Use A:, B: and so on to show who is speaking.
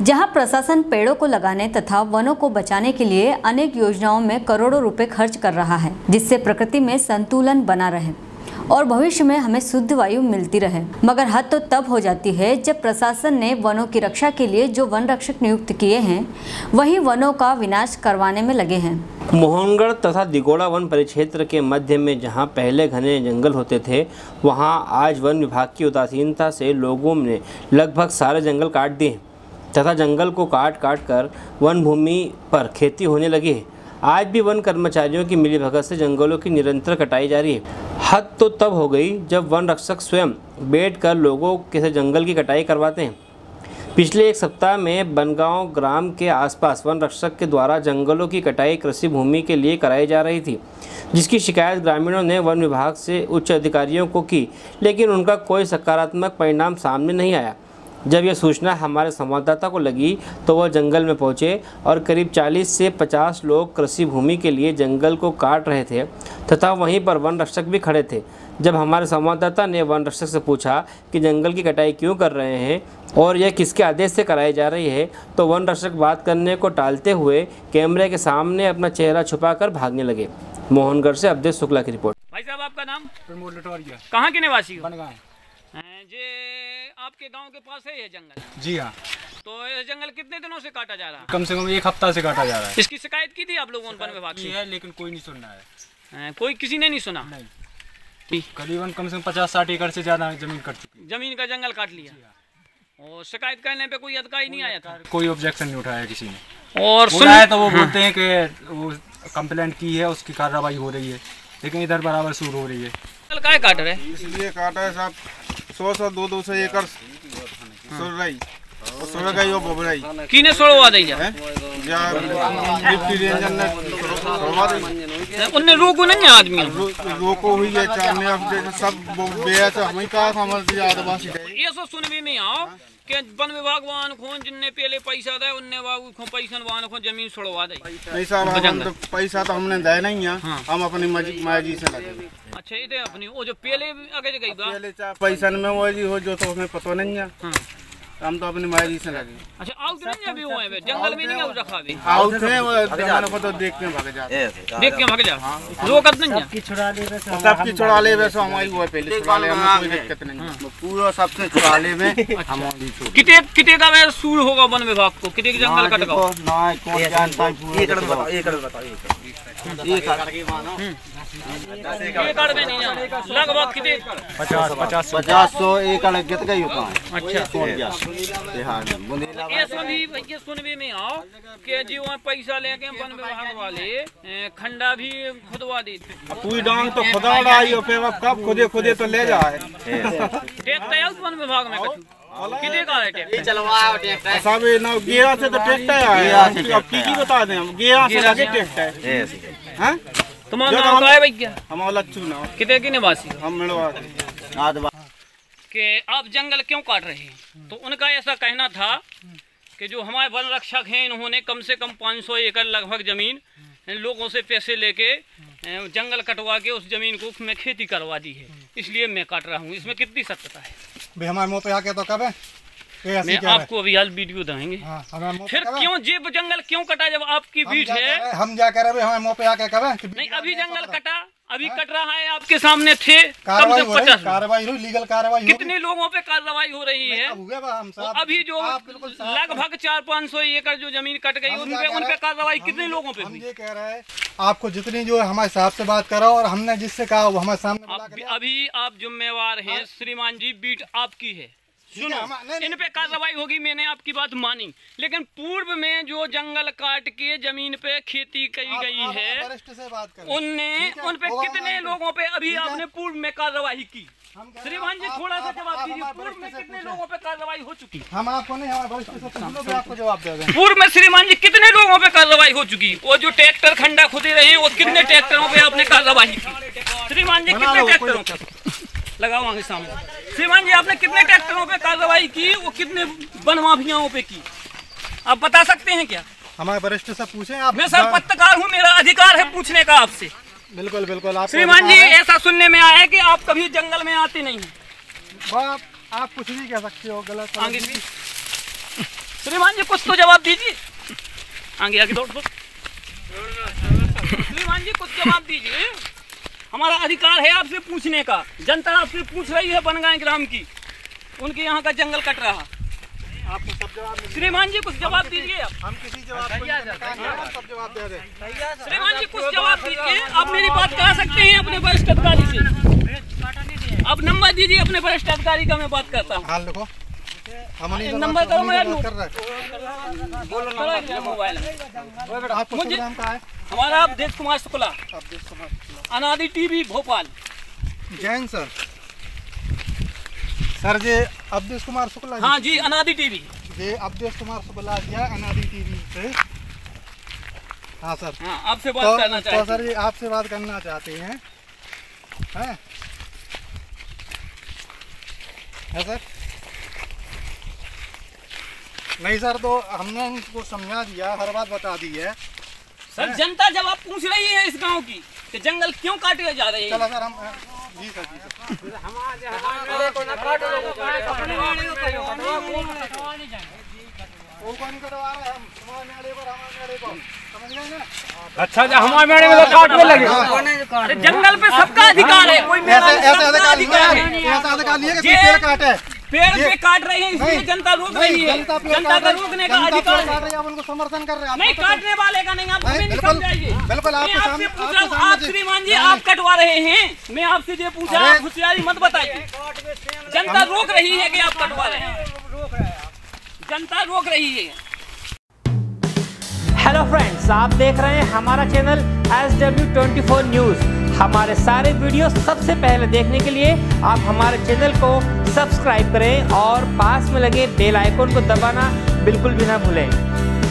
A: जहां प्रशासन पेड़ों को लगाने तथा वनों को बचाने के लिए अनेक योजनाओं में करोड़ों रुपए खर्च कर रहा है, जिससे प्रकृति में संतुलन बना रहे और भविष्य में हमें शुद्ध वायु मिलती रहे। मगर हद तो तब हो जाती है जब प्रशासन ने वनों की रक्षा के लिए जो वन रक्षक नियुक्त किए हैं, वही वनों का विनाश करवाने में लगे हैं।
B: मोहनगढ़ तथा दिगोड़ा वन परिक्षेत्र के मध्य में जहां पहले घने जंगल होते थे, वहां आज वन विभाग की उदासीनता से लोगों ने लगभग सारे जंगल काट दिए तथा जंगल को काट कर वन भूमि पर खेती होने लगी है। आज भी वन कर्मचारियों की मिलीभगत से जंगलों की निरंतर कटाई जारी है। हद तो तब हो गई जब वन रक्षक स्वयं बैठकर लोगों के जंगल की कटाई करवाते हैं। पिछले एक सप्ताह में बनगांव ग्राम के आसपास वन रक्षक के द्वारा जंगलों की कटाई कृषि भूमि के लिए कराई जा रही थी, जिसकी शिकायत ग्रामीणों ने वन विभाग से उच्च अधिकारियों को की, लेकिन उनका कोई सकारात्मक परिणाम सामने नहीं आया। जब यह सूचना हमारे संवाददाता को लगी तो वह जंगल में पहुंचे और करीब 40 से 50 लोग कृषि भूमि के लिए जंगल को काट रहे थे तथा वहीं पर वन रक्षक भी खड़े थे। जब हमारे संवाददाता ने वन रक्षक से पूछा कि जंगल की कटाई क्यों कर रहे हैं और यह किसके आदेश से कराई जा रही है, तो वन रक्षक बात करने को टालते हुए कैमरे के सामने अपना चेहरा छुपाकर भागने लगे। मोहनगढ़ से अवधेश शुक्ला की रिपोर्ट।
C: भाई साहब, आपका नाम?
D: प्रमोद लटोरिया।
C: कहाँ के निवासी हो?
D: बनगांव।
C: जे आपके गांव के पास है ये जंगल?
D: जी हाँ।
C: तो ये जंगल कितने दिनों से काटा जा रहा है?
D: कम से कम एक हफ्ता से काटा जा रहा है।
C: इसकी शिकायत की थी आप लोगों ने वन विभाग से?
D: है, लेकिन कोई नहीं सुन रहा है।
C: कोई किसी ने नहीं सुना?
D: नहीं। करीबन कम से कम 50-60 एकड़ से ज्यादा जमीन कट चुकी।
C: जमीन का जंगल काट लिया और शिकायत करने पे कोई अधिकारी नहीं आया था?
D: कोई ऑब्जेक्शन नहीं उठाया किसी ने।
C: और
D: सुना तो वो बोलते हैं कि वो कंप्लेंट की है, उसकी कार्रवाई हो रही है, लेकिन इधर बराबर शुरू हो रही है।
C: क्या काट रहे?
E: इसलिए काटा है साहब, 100-200 एकड़ सुर रही और सुर गई वो बोबराई
C: किने सोड़वा दी जा
E: डिप्टी रेंजर ने सोड़वा दी।
C: उन्ने रोको नहीं आदमी?
E: रोको हुई है, चारने अब सब बेच हमें कहा था हमारे आदिवासी
C: ये सब सुनने में आओ कि वन विभाग वाहन खोन जिनने पहले पैसा दे उनने खो पैसा वाहन खो जमीन छोड़वा दे।
E: नहीं साहब, हम तो पैसा तो हमने दे नहीं है। हाँ। हम अपनी मर्जी से लगे।
C: अच्छा, ये अपनी वो जो पहले आगे गई बा
E: पहले पैसा में वो जी हो जो तो हमें पता नहीं है। हाँ। हम तो अपनी मर्जी से लगे।
C: अच्छा, आउट नहीं अभी हुए हैं जंगल में? नहीं आउट रखा अभी?
E: आउट है, वो जमाने को तो देख के भाग जा,
C: देख के भाग जा। रोकत नहीं है?
E: सबकी छुड़ा ले वैसे हमारी हुआ पहले छुड़ा ले, हमें कोई दिक्कत नहीं है। पूरा सबसे छुड़ा ले में हमारी
C: कितने का वह सूर होगा वन विभाग को? कितने जंगल कटगा?
E: ना कौन जानता है।
C: एकड़ में नहीं है, लगभग कितने?
E: 50-100 एकड़ गित गई होता है।
C: अच्छा, ये सुनने में आओ कि जी वहाँ पैसा लेके वन विभाग वाले खंडा भी खुदवा देते।
E: पूरी डांग तो खुदा उड़ाई हो, फिर अब कब खुदे तो ले जाए।
C: देखते हैं वन विभाग में कितने का है ट्रैक्टर?
E: सब ना गेरा से तो ट्रैक्टर आया। अब की बता दें, हम गेरा से लगे ट्रैक्टर है।
C: तुम्हारा नाम क्या है भैया?
E: हमारा लच्चू ना।
C: कितने के निवासी?
E: हम मिलवा
C: कि आप जंगल क्यों काट रहे हैं? तो उनका ऐसा कहना था कि जो हमारे वन रक्षक हैं, इन्होंने कम से कम 500 एकड़ लगभग जमीन लोगों से पैसे लेके जंगल कटवा के उस जमीन को मैं खेती करवा दी है, इसलिए मैं काट रहा हूँ। इसमें कितनी सत्यता है?
D: भाई हमारे मुँह पे आके तो कब है?
C: मैं आपको अभी हाल वीडियो देंगे। फिर क्यों जीव जंगल क्यों कटा जब आपकी बीट है?
D: हम क्या कह रहे हैं, हमारे मुँह पे आके कब है?
C: नहीं, अभी जंगल कटा, अभी कट रहा है, आपके सामने थे। कम से 50
D: कार्रवाई हुई, लीगल कार्रवाई।
C: कितने लोगों पे कार्रवाई हो रही है? अभी जो लगभग 400-500 एकड़ जो जमीन कट गई, उनपे कार्रवाई कितने लोगों पे?
D: हम ये कह रहे हैं आपको जितनी जो हमारे साहब से बात करा और हमने जिससे कहा वो हमारे सामने।
C: अभी आप जिम्मेवार हैं श्रीमान जी, बीट आपकी है। सुनो, इन पे कार्रवाई होगी, मैंने आपकी बात मानी, लेकिन पूर्व में जो जंगल काट के जमीन पे खेती की गई है, उन पे कितने लोगों पे अभी आपने पूर्व में कार्रवाई की? श्रीमान जी थोड़ा सा जवाब दीजिए, पूर्व में कितने लोगों पे कार्रवाई हो चुकी?
D: हम आपको नहीं, हमारे वरिष्ठ से आपको जवाब दे दें।
C: पूर्व में श्रीमान जी कितने लोगों पे कार्रवाई हो चुकी? वो जो ट्रैक्टर खंडा खुदे रहे, वो कितने ट्रैक्टरों पे आपने कार्रवाई की? श्रीमान जी कितने ट्रैक्टरों पे लगाओ आगे सामने? श्रीमान जी आपने कितने ट्रैक्टरों पे कार्रवाई की? वो कितने वन माफियाओं पे की? आप बता सकते हैं क्या?
D: हमारे वरिष्ठ से पूछें आप।
C: मैं सर पत्रकार हूँ, मेरा अधिकार है पूछने का आपसे।
D: बिल्कुल बिल्कुल।
C: श्रीमान जी ऐसा सुनने में आया है कि आप कभी जंगल में आते नहीं हैं।
D: आप कुछ भी कह सकते हो, गलत।
C: श्रीमान जी कुछ तो जवाब दीजिए, आगे आगे दौड़। श्रीमान जी कुछ जवाब दीजिए, हमारा अधिकार है आपसे पूछने का, जनता आपसे पूछ रही है बनगांव ग्राम की, उनके यहाँ का जंगल कट रहा।
E: आपको सब जवाब
C: श्रीमान जी कुछ जवाब दीजिए आप।
E: हम किसी जवाब को सब जवाब दे रहे हैं।
C: श्रीमान जी कुछ जवाब दीजिए, आप मेरी बात करा सकते हैं अपने वरिष्ठ अधिकारी से। आप नंबर दीजिए अपने वरिष्ठ अधिकारी का, मैं बात करता हूँ।
E: हाल लिखो,
C: नंबर करो, मैं
E: कर रहे हैं।
C: मोबाइल
E: आपको
C: मुझे
E: नाम का है?
C: हमारा Awadhesh Kumar Shukla, Anadi TV Bhopal.
E: Jain sir, sir ji Awadhesh Kumar Shukla.
C: हाँ जी, अनादि टीवी।
E: ये अवधेश कुमार शुक्ला जी अनादि टीवी से। हाँ सर,
C: हाँ आपसे बात करना चाहते हैं।
E: तो सर जी आपसे बात करना चाहते हैं, हैं? है सर? नहीं सर, तो हमने इनको समझा दिया, हर बात बता दी है
C: सर। जनता जवाब पूछ रही है इस गांव की कि जंगल क्यों काटे जा रहे हैं।
E: चलो सर, हम जी सर, जी सर।
D: अच्छा, हमारे मेड़े में तो काटने लगे।
C: अरे जंगल पे सबका अधिकार है, कोई मेरा
E: ऐसा अधिकार नहीं
C: अधिकार है।
E: है, ऐसा अधिकार नहीं है कि पेड़ काटे।
C: पेड़ पे काट रहे हैं इसलिए जनता रोक रही है। जनता का रोकने का अधिकार है।
E: आप उनको समर्थन कर रहे हैं।
C: नहीं, काटने वाले का नहीं, आप हमें नहीं समझाइए।
E: बिल्कुल,
C: मैं आपसे पूछ रहा हूँ, आप श्रीमान जी आप कटवा रहे हैं, मैं आपसे ये पूछा, आप होशियारी मत बताइए। जनता रोक रही है कि आप कटवा रहे हैं, जनता रोक रही है।
B: हेलो फ्रेंड्स, आप देख रहे हैं हमारा चैनल SW24 न्यूज़। हमारे सारे वीडियो सबसे पहले देखने के लिए आप हमारे चैनल को सब्सक्राइब करें और पास में लगे बेल आइकन को दबाना बिल्कुल भी ना भूलें।